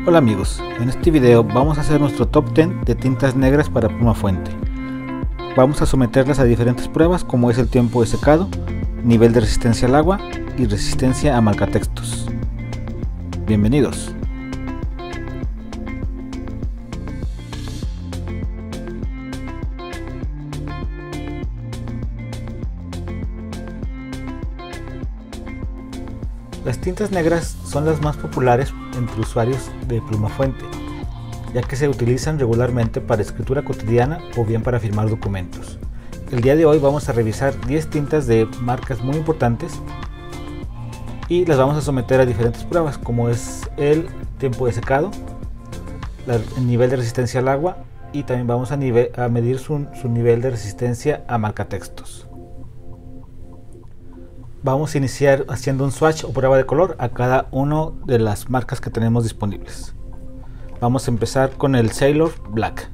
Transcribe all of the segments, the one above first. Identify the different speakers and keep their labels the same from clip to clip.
Speaker 1: Hola amigos, en este video vamos a hacer nuestro top 10 de tintas negras para pluma fuente. Vamos a someterlas a diferentes pruebas como es el tiempo de secado, nivel de resistencia al agua y resistencia a marcatextos. Bienvenidos. Las tintas negras son las más populares entre usuarios de pluma fuente, ya que se utilizan regularmente para escritura cotidiana o bien para firmar documentos. El día de hoy vamos a revisar 10 tintas de marcas muy importantes y las vamos a someter a diferentes pruebas como es el tiempo de secado, el nivel de resistencia al agua y también vamos a medir su nivel de resistencia a marcatextos. Vamos a iniciar haciendo un swatch o prueba de color a cada una de las marcas que tenemos disponibles. Vamos a empezar con el Sailor Black.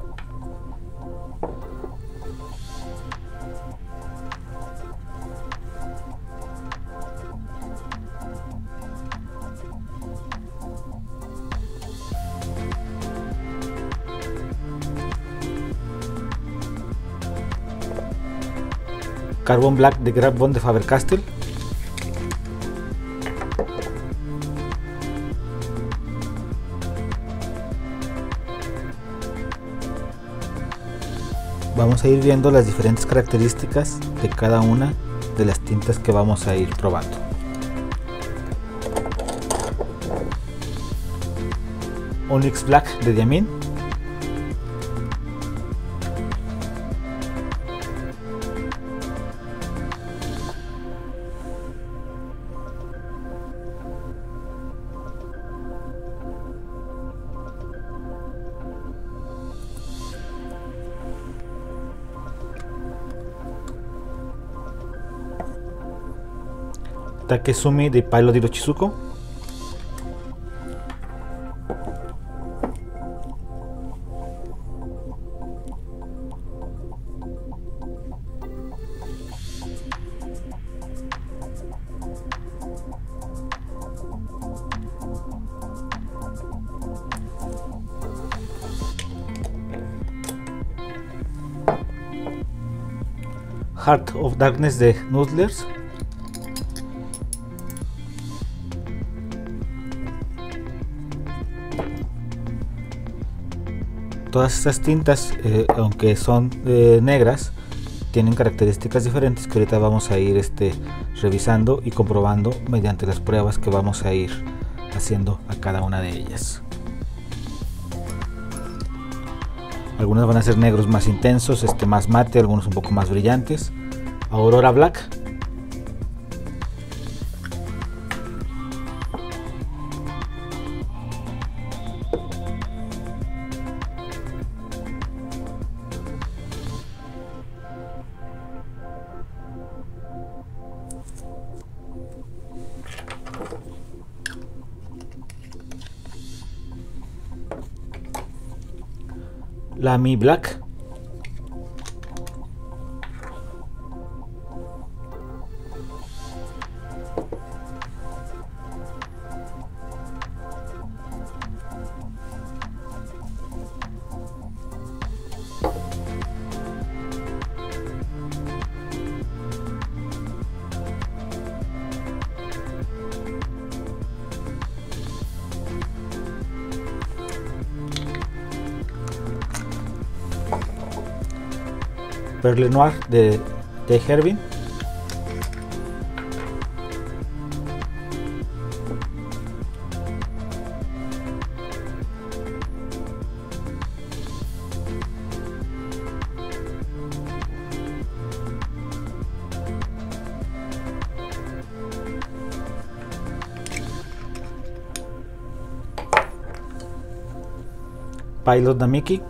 Speaker 1: Carbon Black de Grab Bond de Faber-Castell. Vamos a ir viendo las diferentes características de cada una de las tintas que vamos a ir probando. Onyx Black de Diamine. Takesumi de Pilot Hirochizuko. Heart of Darkness de Noodlers. Todas estas tintas, aunque son negras, tienen características diferentes que ahorita vamos a ir revisando y comprobando mediante las pruebas que vamos a ir haciendo a cada una de ellas. Algunas van a ser negros más intensos, más mate, algunos un poco más brillantes. Aurora Black. Lamy Black. Perle Noir de Herbin. Pilot Namiki.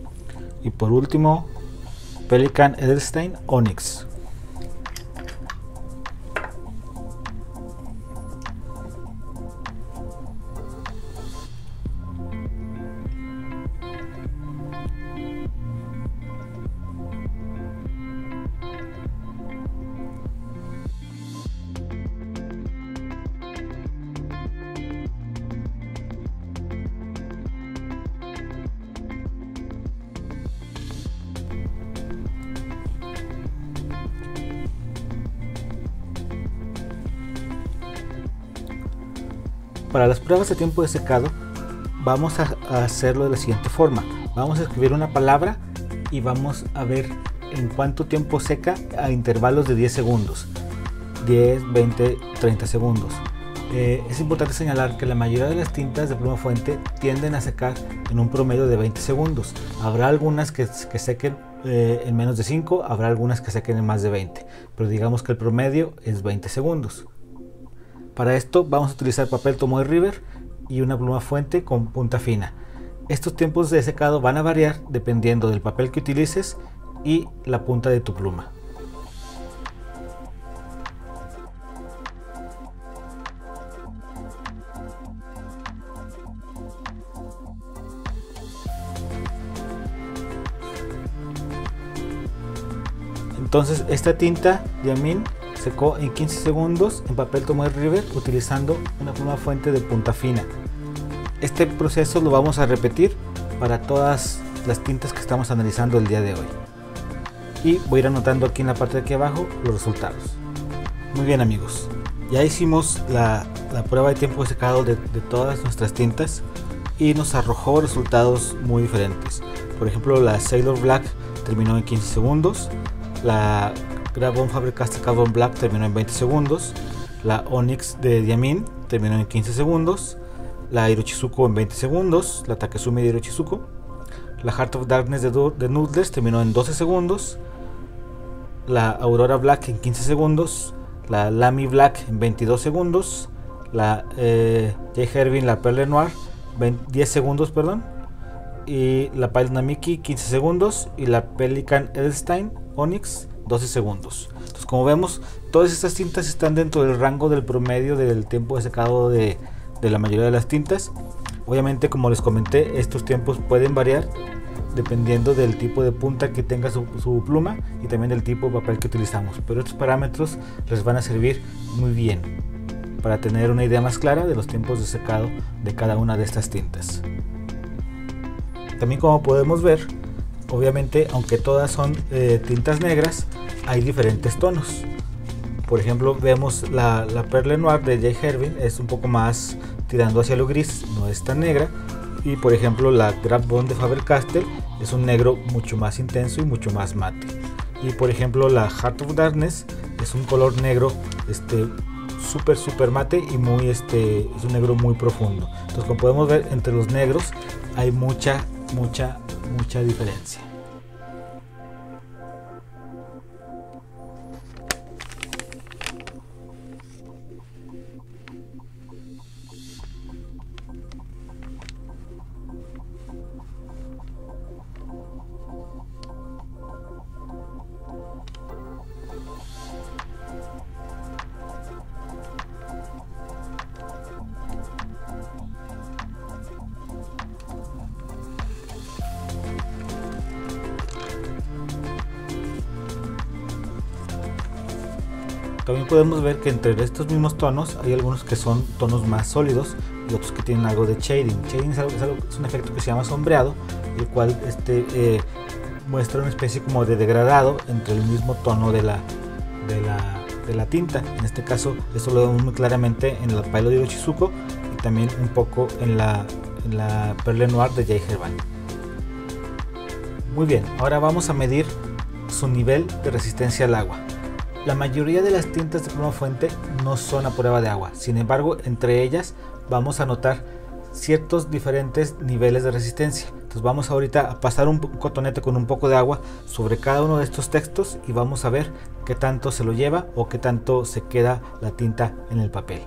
Speaker 1: Y por último, Pelikan Edelstein Onyx. Para las pruebas de tiempo de secado vamos a hacerlo de la siguiente forma. Vamos a escribir una palabra y vamos a ver en cuánto tiempo seca a intervalos de 10 segundos. 10, 20, 30 segundos. Es importante señalar que la mayoría de las tintas de pluma fuente tienden a secar en un promedio de 20 segundos. Habrá algunas que sequen en menos de 5, habrá algunas que sequen en más de 20, pero digamos que el promedio es 20 segundos. Para esto vamos a utilizar papel Tomoe River y una pluma fuente con punta fina. Estos tiempos de secado van a variar dependiendo del papel que utilices y la punta de tu pluma. Entonces esta tinta Diamine secó en 15 segundos en papel Tomoe River utilizando una pluma fuente de punta fina. Este proceso lo vamos a repetir para todas las tintas que estamos analizando el día de hoy. Y voy a ir anotando aquí en la parte de aquí abajo los resultados. Muy bien amigos, ya hicimos la prueba de tiempo de secado de todas nuestras tintas y nos arrojó resultados muy diferentes. Por ejemplo, la Sailor Black terminó en 15 segundos. La Grab-On Faber-Castell Carbon Black terminó en 20 segundos. La Onyx de Diamine terminó en 15 segundos. La Hirochizuko en 20 segundos. La Takesumi de Hirochizuko. La Heart of Darkness de Noodles terminó en 12 segundos. La Aurora Black en 15 segundos. La Lamy Black en 22 segundos. La J. Herbin, la Perle Noir 10 segundos, perdón. Y la Pilot Namiki 15 segundos. Y la Pelikan Edelstein Onyx 12 segundos. Entonces, como vemos, todas estas tintas están dentro del rango del promedio del tiempo de secado de la mayoría de las tintas. Obviamente, como les comenté, estos tiempos pueden variar dependiendo del tipo de punta que tenga su pluma y también del tipo de papel que utilizamos, pero estos parámetros les van a servir muy bien para tener una idea más clara de los tiempos de secado de cada una de estas tintas. También, como podemos ver, obviamente, aunque todas son tintas negras, hay diferentes tonos. Por ejemplo, vemos la Perle Noir de J. Herbin, es un poco más tirando hacia lo gris, no es tan negra. Y por ejemplo, la Grab-On de Faber-Castell es un negro mucho más intenso y mucho más mate. Y por ejemplo, la Heart of Darkness es un color negro súper mate y muy es un negro muy profundo. Entonces, como podemos ver, entre los negros hay mucha diferencia. También podemos ver que entre estos mismos tonos hay algunos que son tonos más sólidos y otros que tienen algo de shading. Shading es un efecto que se llama sombreado, el cual muestra una especie como de degradado entre el mismo tono de la tinta. En este caso, esto lo vemos muy claramente en la Pilot de Hirochizuko y también un poco en la Perle Noir de J. Herbin. Muy bien, ahora vamos a medir su nivel de resistencia al agua. La mayoría de las tintas de pluma fuente no son a prueba de agua, sin embargo, entre ellas vamos a notar ciertos diferentes niveles de resistencia. Entonces vamos ahorita a pasar un cotonete con un poco de agua sobre cada uno de estos textos y vamos a ver qué tanto se lo lleva o qué tanto se queda la tinta en el papel.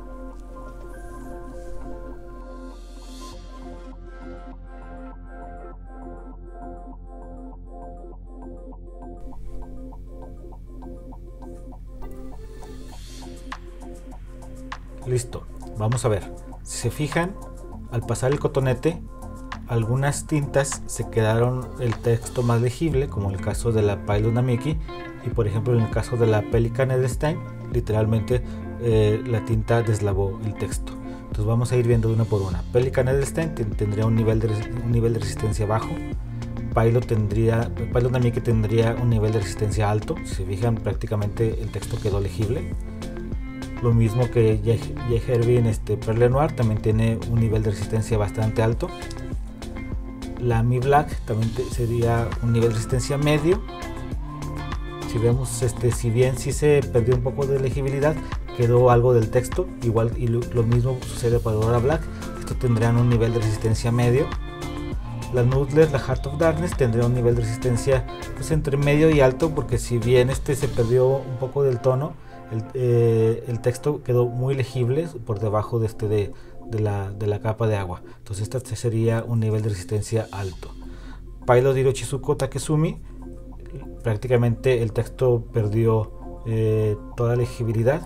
Speaker 1: Listo, vamos a ver. Si se fijan, al pasar el cotonete, algunas tintas se quedaron el texto más legible, como en el caso de la Pilot Namiki, y por ejemplo en el caso de la Pelikan Edelstein, literalmente la tinta deslavó el texto. Entonces vamos a ir viendo una por una. Pelikan Edelstein tendría un nivel de resistencia bajo. Pilot Namiki tendría un nivel de resistencia alto. Si se fijan, prácticamente el texto quedó legible. lo mismo que J. Herbin Perle Noir, también tiene un nivel de resistencia bastante alto. La Mi Black también sería un nivel de resistencia medio. Si vemos, si bien sí se perdió un poco de legibilidad, quedó algo del texto, igual, y lo mismo sucede para Aurora Black. Estos tendrían un nivel de resistencia medio. La Noodler, la Heart of Darkness, tendría un nivel de resistencia pues entre medio y alto, porque si bien se perdió un poco del tono, el texto quedó muy legible por debajo de la capa de agua. Entonces este sería un nivel de resistencia alto. Pilot Hirochizuko Takesumi, prácticamente el texto perdió toda legibilidad.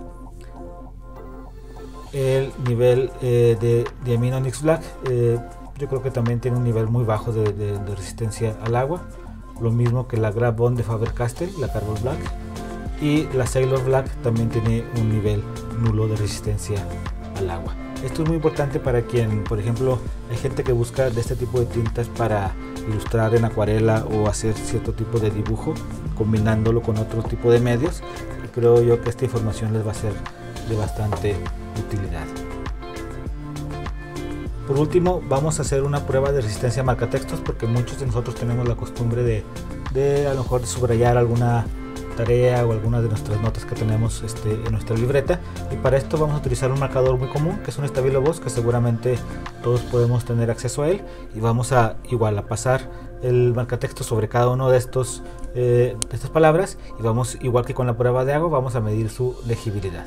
Speaker 1: El nivel de Diamine Onyx Black, yo creo que también tiene un nivel muy bajo de resistencia al agua, lo mismo que la Grab Bond de Faber-Castell, la Carbon Black, y la Sailor Black también tiene un nivel nulo de resistencia al agua. Esto es muy importante para quien, por ejemplo, hay gente que busca de este tipo de tintas para ilustrar en acuarela o hacer cierto tipo de dibujo combinándolo con otro tipo de medios, y creo yo que esta información les va a ser de bastante utilidad. Por último, vamos a hacer una prueba de resistencia a marcatextos, porque muchos de nosotros tenemos la costumbre de a lo mejor subrayar alguna tarea o alguna de nuestras notas que tenemos en nuestra libreta, y para esto vamos a utilizar un marcador muy común que es un Stabilo Boss, que seguramente todos podemos tener acceso a él, y vamos a pasar el marcatexto sobre cada uno de estas palabras, y vamos, igual que con la prueba de agua, vamos a medir su legibilidad.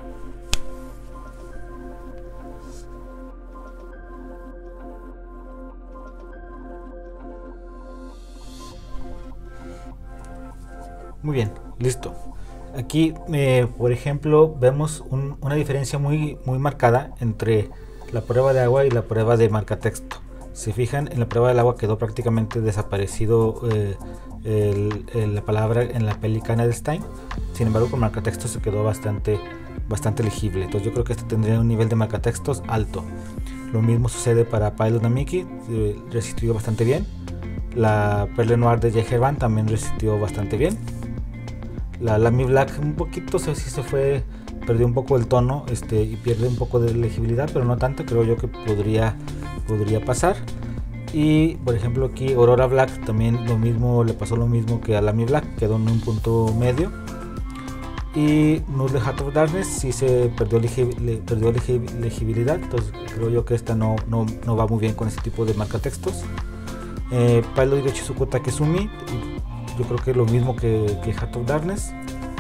Speaker 1: Muy bien, listo. Aquí, por ejemplo, vemos una diferencia muy marcada entre la prueba de agua y la prueba de marcatexto. Si fijan, en la prueba del agua quedó prácticamente desaparecido la palabra en la Pelicana de Stein. Sin embargo, con marcatextos se quedó bastante legible. Entonces yo creo que tendría un nivel de marcatextos alto. Lo mismo sucede para Pilot Namiki, resistió bastante bien. La Perle Noir de J. Herbin también resistió bastante bien. La Mi Black un poquito perdió un poco el tono y pierde un poco de legibilidad, pero no tanto, creo yo que podría pasar. Y por ejemplo aquí Aurora Black también le pasó lo mismo que a la Mi Black, quedó en un punto medio. Y Noodle Heart of Darkness sí se perdió legibilidad, entonces creo yo que esta no va muy bien con ese tipo de marcatextos. Pilot Hirochizuko Takesumi, yo creo que es lo mismo que Heart of Darkness.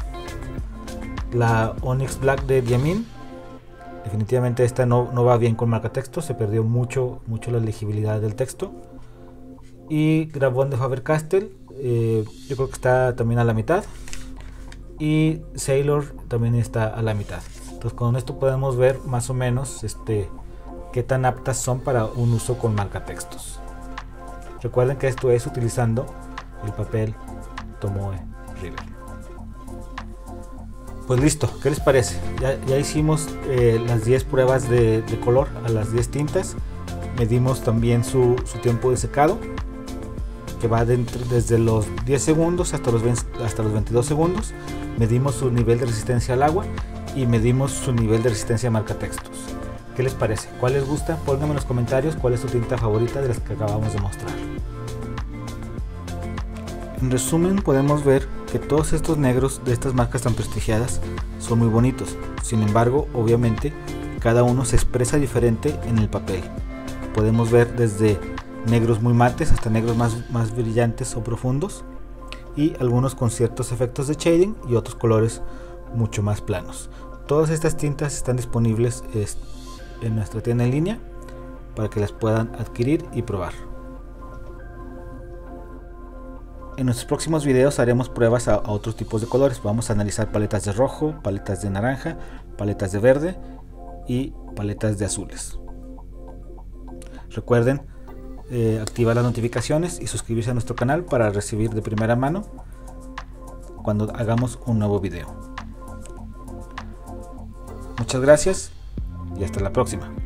Speaker 1: La Onyx Black de Diamine, definitivamente esta no va bien con marcatextos, se perdió mucho la legibilidad del texto. Y Grab Bond de Faber-Castell, yo creo que está también a la mitad. Y Sailor también está a la mitad. Entonces con esto podemos ver más o menos qué tan aptas son para un uso con marcatextos. Recuerden que esto es utilizando el papel Tomoe River. Pues listo, ¿qué les parece? Ya hicimos las 10 pruebas de color a las 10 tintas. Medimos también su tiempo de secado, que va desde los 10 segundos hasta los 22 segundos. Medimos su nivel de resistencia al agua y medimos su nivel de resistencia a marcatextos. ¿Qué les parece? ¿Cuál les gusta? Pónganme en los comentarios cuál es su tinta favorita de las que acabamos de mostrar. En resumen, podemos ver que todos estos negros de estas marcas tan prestigiadas son muy bonitos. Sin embargo, obviamente, cada uno se expresa diferente en el papel. Podemos ver desde negros muy mates hasta negros más brillantes o profundos, y algunos con ciertos efectos de shading y otros colores mucho más planos. Todas estas tintas están disponibles en nuestra tienda en línea para que las puedan adquirir y probar. En nuestros próximos videos haremos pruebas a otros tipos de colores. Vamos a analizar paletas de rojo, paletas de naranja, paletas de verde y paletas de azules. Recuerden activar las notificaciones y suscribirse a nuestro canal para recibir de primera mano cuando hagamos un nuevo video. Muchas gracias y hasta la próxima.